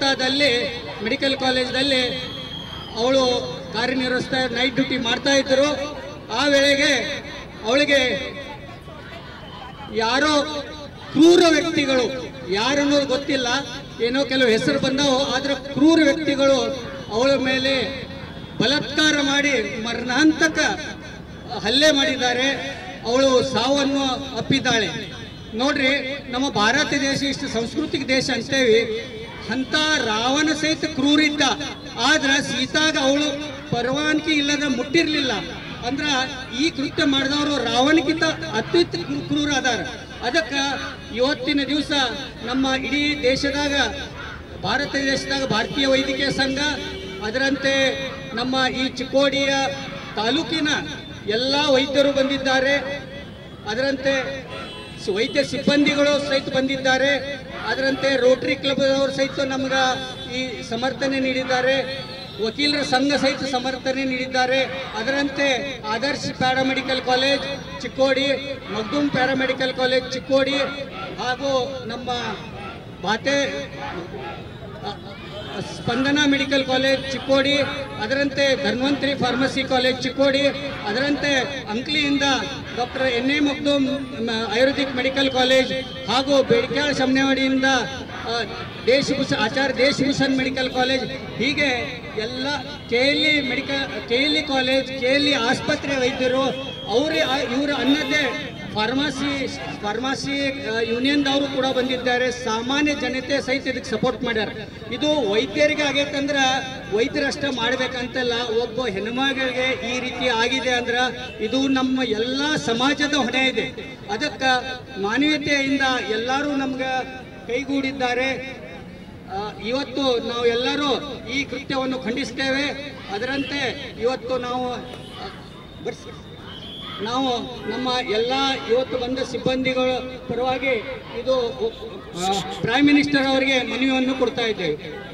ಕೋಲ್ಕತ್ತಾದಲ್ಲಿ ಮೆಡಿಕಲ್ ಕಾಲೇಜ್ನಲ್ಲಿ ಅವಳು ಕಾರ್ಯನಿರ್ವಹಿಸ್ತಾ ನೈಟ್ ಡ್ಯೂಟಿ ಮಾಡ್ತಾ ಇದ್ದರು. ಆ ವೇಳೆಗೆ ಅವಳಿಗೆ ಯಾರೋ ಕ್ರೂರ ವ್ಯಕ್ತಿಗಳು, ಯಾರನ್ನೋದು ಗೊತ್ತಿಲ್ಲ, ಏನೋ ಕೆಲವು ಹೆಸರು ಬಂದವು, ಆದರೆ ಕ್ರೂರ ವ್ಯಕ್ತಿಗಳು ಅವಳ ಮೇಲೆ ಬಲಾತ್ಕಾರ ಮಾಡಿ ಮರಣಾಂತಕ ಹಲ್ಲೆ ಮಾಡಿದ್ದಾರೆ. ಅವಳು ಸಾವನ್ನು ಅಪ್ಪಿದ್ದಾಳೆ. ನೋಡ್ರಿ, ನಮ್ಮ ಭಾರತ ದೇಶ ಇಷ್ಟು ಸಾಂಸ್ಕೃತಿಕ ದೇಶ ಅಂತೇವಿ, ಅಂತ ರಾವಣ ಸಹಿತ ಕ್ರೂರಿದ್ದ, ಆದ್ರೆ ಸೀತಾಗ ಅವಳು ಪರವಾನಗಿ ಇಲ್ಲದ ಮುಟ್ಟಿರ್ಲಿಲ್ಲ. ಅಂದ್ರ ಈ ಕೃತ್ಯ ಮಾಡಿದವರು ರಾವಣಕ್ಕಿಂತ ಅತ್ಯುತ್ತ ಕ್ರೂರ ಅದಾರ. ಅದಕ್ಕೆ ಇವತ್ತಿನ ದಿವಸ ನಮ್ಮ ಇಡೀ ದೇಶದಾಗ, ಭಾರತ ದೇಶದಾಗ ಭಾರತೀಯ ವೈದ್ಯಕೀಯ ಸಂಘ, ಅದರಂತೆ ನಮ್ಮ ಈ ಚಿಕ್ಕೋಡಿಯ ತಾಲೂಕಿನ ಎಲ್ಲ ವೈದ್ಯರು ಬಂದಿದ್ದಾರೆ, ಅದರಂತೆ ವೈದ್ಯ ಸಿಬ್ಬಂದಿಗಳು ಸಹಿತ ಬಂದಿದ್ದಾರೆ, ಅದರಂತೆ ರೋಟರಿ ಕ್ಲಬ್ ಅವರು ಸಹಿತ ನಮ್ಗೆ ಈ ಸಮರ್ಥನೆ ನೀಡಿದ್ದಾರೆ, ವಕೀಲರ ಸಂಘ ಸಹಿತ ಸಮರ್ಥನೆ ನೀಡಿದ್ದಾರೆ. ಅದರಂತೆ Adarsh paramedical college Chikkodi, Magdum paramedical college Chikkodi, ಹಾಗೂ ನಮ್ಮ ಬಾತೆ ಸ್ಪಂದನ ಮೆಡಿಕಲ್ ಕಾಲೇಜ್ ಚಿಕ್ಕೋಡಿ, ಅದರಂತೆ ಧನ್ವಂತರಿ ಫಾರ್ಮಸಿ ಕಾಲೇಜ್ ಚಿಕ್ಕೋಡಿ, ಅದರಂತೆ ಅಂಕ್ಲಿಯಿಂದ doctor N A. Magdum ayurvedic medical college, ಹಾಗೂ ಬೇಡಿಕ್ಯಾಳ ಶಮನೆವಾಡಿಯಿಂದ ಆಚಾರ್ಯ ದೇಶಭೂಷಣ್ ಮೆಡಿಕಲ್ ಕಾಲೇಜ್, ಹೀಗೆ ಎಲ್ಲ ಕೆ.ಎಲ್.ಇ ಕಾಲೇಜ್, ಕೆ.ಎಲ್.ಇ ಆಸ್ಪತ್ರೆ ವೈದ್ಯರು, ಇವರು ಅನ್ನದೇ ಫಾರ್ಮಸಿ ಯೂನಿಯನ್ದವರು ಕೂಡ ಬಂದಿದ್ದಾರೆ. ಸಾಮಾನ್ಯ ಜನತೆ ಸಹಿತ ಇದಕ್ಕೆ ಸಪೋರ್ಟ್ ಮಾಡ್ಯಾರ. ಇದು ವೈದ್ಯರಿಗೆ ಆಗೈತಂದ್ರೆ ವೈದ್ಯರಷ್ಟೇ ಮಾಡಬೇಕಂತಲ್ಲ, ಒಬ್ಬ ಹೆಣ್ಮಗಳಿಗೆ ಈ ರೀತಿ ಆಗಿದೆ ಅಂದ್ರೆ ಇದು ನಮ್ಮ ಎಲ್ಲ ಸಮಾಜದ ಹೊಣೆ ಇದೆ. ಅದಕ್ಕೆ ಮಾನವೀಯತೆಯಿಂದ ಎಲ್ಲರೂ ನಮ್ಗೆ ಕೈಗೂಡಿದ್ದಾರೆ. ಇವತ್ತು ನಾವು ಎಲ್ಲರೂ ಈ ಕೃತ್ಯವನ್ನು ಖಂಡಿಸ್ತೇವೆ. ಅದರಂತೆ ಇವತ್ತು ನಾವು ನಮ್ಮ ಎಲ್ಲ ಇವತ್ತು ಬಂದ ಸಿಬ್ಬಂದಿಗಳ ಪರವಾಗಿ ಇದು ಪ್ರೈಮ್ ಮಿನಿಸ್ಟರ್ ಅವರಿಗೆ ಮನವಿಯನ್ನು ಕೊಡ್ತಾ ಇದ್ದೇವೆ.